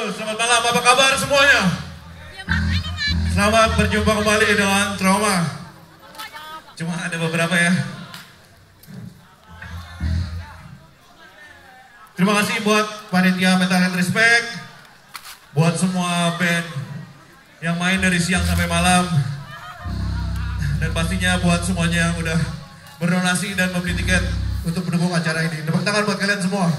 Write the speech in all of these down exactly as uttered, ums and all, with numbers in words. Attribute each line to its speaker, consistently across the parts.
Speaker 1: selamat malam, apa kabar semuanya? Selamat berjumpa kembali dengan Trauma. Cuma ada beberapa ya. Terima kasih buat panitia Metalheads Respect, buat semua band yang main dari siang sampai malam, dan pastinya buat semuanya yang udah berdonasi dan membeli tiket untuk mendukung acara ini. Tepuk tangan buat kalian semua.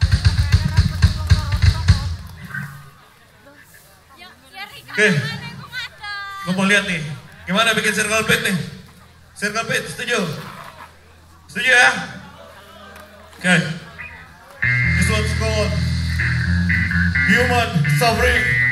Speaker 1: Oke, gue mau lihat nih, gimana bikin circle pit nih? Circle pit, setuju? Setuju ya? Oke, okay. This one's called Human Suffering.